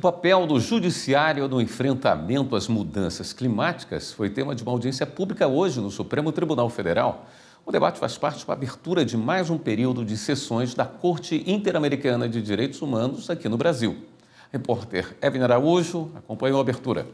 papel do judiciário no enfrentamento às mudanças climáticas foi tema de uma audiência pública hoje no Supremo Tribunal Federal. O debate faz parte da abertura de mais um período de sessões da Corte Interamericana de Direitos Humanos aqui no Brasil. A repórter Evelyn Araújo acompanhou a abertura.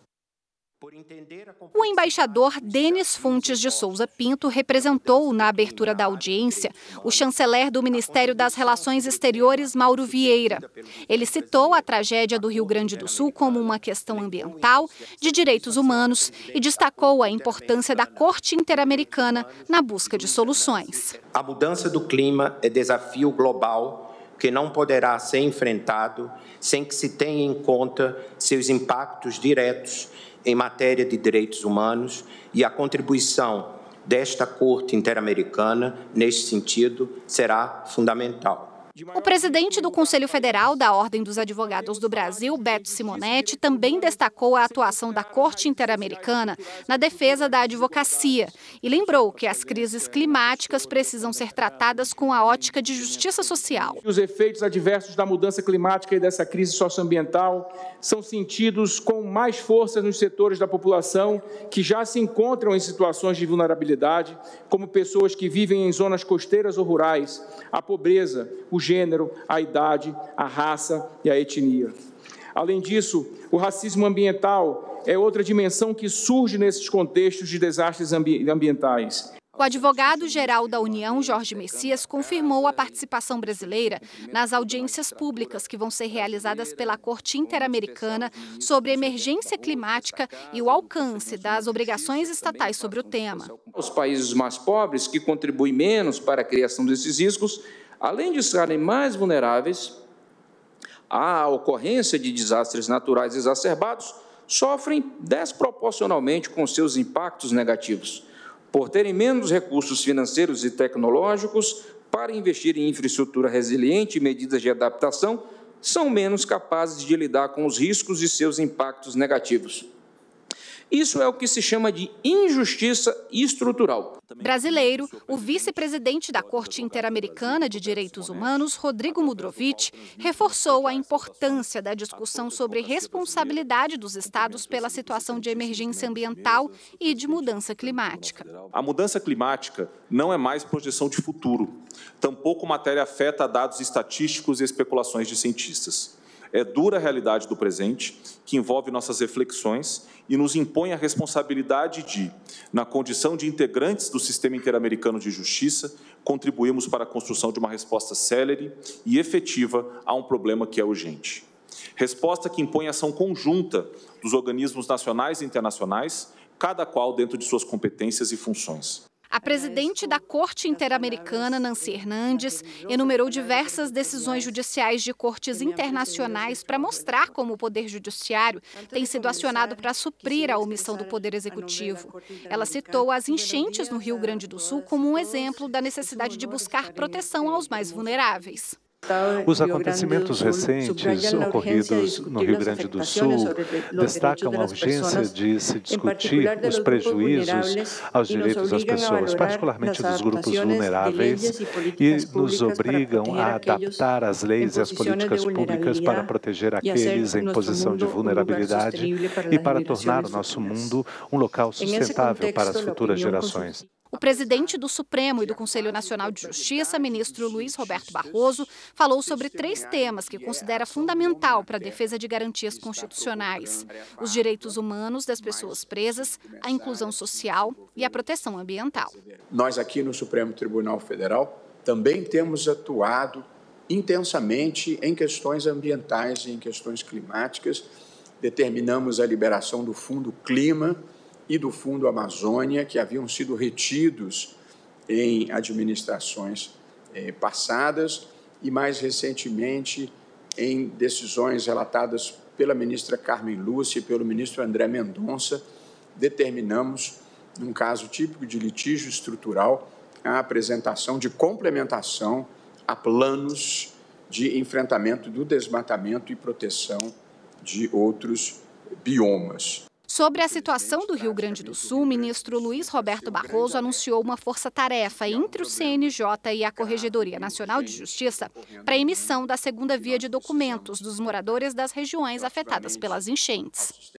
O embaixador Denis Fontes de Souza Pinto representou na abertura da audiência o chanceler do Ministério das Relações Exteriores, Mauro Vieira. Ele citou a tragédia do Rio Grande do Sul como uma questão ambiental, de direitos humanos e destacou a importância da Corte Interamericana na busca de soluções. A mudança do clima é desafio global que não poderá ser enfrentado sem que se tenha em conta seus impactos diretos em matéria de direitos humanos, e a contribuição desta Corte Interamericana, neste sentido, será fundamental. O presidente do Conselho Federal da Ordem dos Advogados do Brasil, Beto Simonetti, também destacou a atuação da Corte Interamericana na defesa da advocacia e lembrou que as crises climáticas precisam ser tratadas com a ótica de justiça social. Os efeitos adversos da mudança climática e dessa crise socioambiental são sentidos com mais força nos setores da população que já se encontram em situações de vulnerabilidade, como pessoas que vivem em zonas costeiras ou rurais, a pobreza, o gênero, a idade, a raça e a etnia. Além disso, o racismo ambiental é outra dimensão que surge nesses contextos de desastres ambientais. O advogado-geral da União, Jorge Messias, confirmou a participação brasileira nas audiências públicas que vão ser realizadas pela Corte Interamericana sobre emergência climática e o alcance das obrigações estatais sobre o tema. Os países mais pobres, que contribuem menos para a criação desses riscos, além de estarem mais vulneráveis à ocorrência de desastres naturais exacerbados, sofrem desproporcionalmente com seus impactos negativos, por terem menos recursos financeiros e tecnológicos para investir em infraestrutura resiliente e medidas de adaptação, são menos capazes de lidar com os riscos e seus impactos negativos. Isso é o que se chama de injustiça estrutural. Brasileiro, o vice-presidente da Corte Interamericana de Direitos Humanos, Rodrigo Mudrovich, reforçou a importância da discussão sobre responsabilidade dos estados pela situação de emergência ambiental e de mudança climática. A mudança climática não é mais projeção de futuro. Tampouco matéria afeta dados estatísticos e especulações de cientistas. É dura realidade do presente, que envolve nossas reflexões e nos impõe a responsabilidade de, na condição de integrantes do Sistema Interamericano de Justiça, contribuirmos para a construção de uma resposta célere e efetiva a um problema que é urgente. Resposta que impõe ação conjunta dos organismos nacionais e internacionais, cada qual dentro de suas competências e funções. A presidente da Corte Interamericana, Nancy Hernandes, enumerou diversas decisões judiciais de cortes internacionais para mostrar como o Poder Judiciário tem sido acionado para suprir a omissão do Poder Executivo. Ela citou as enchentes no Rio Grande do Sul como um exemplo da necessidade de buscar proteção aos mais vulneráveis. Os acontecimentos recentes ocorridos no Rio Grande do Sul destacam a urgência de se discutir os prejuízos aos direitos das pessoas, particularmente dos grupos vulneráveis, e nos obrigam a adaptar as leis e as políticas públicas para proteger aqueles em posição de vulnerabilidade e para tornar o nosso mundo um local sustentável para as futuras gerações. O presidente do Supremo e do Conselho Nacional de Justiça, ministro Luiz Roberto Barroso, falou sobre 3 temas que considera fundamental para a defesa de garantias constitucionais: os direitos humanos das pessoas presas, a inclusão social e a proteção ambiental. Nós aqui no Supremo Tribunal Federal também temos atuado intensamente em questões ambientais e em questões climáticas. Determinamos a liberação do Fundo Clima e do Fundo Amazônia, que haviam sido retidos em administrações passadas e, mais recentemente, em decisões relatadas pela ministra Carmen Lúcia e pelo ministro André Mendonça, determinamos, num caso típico de litígio estrutural, a apresentação de complementação a planos de enfrentamento do desmatamento e proteção de outros biomas. Sobre a situação do Rio Grande do Sul, o ministro Luiz Roberto Barroso anunciou uma força-tarefa entre o CNJ e a Corregedoria Nacional de Justiça para a emissão da segunda via de documentos dos moradores das regiões afetadas pelas enchentes.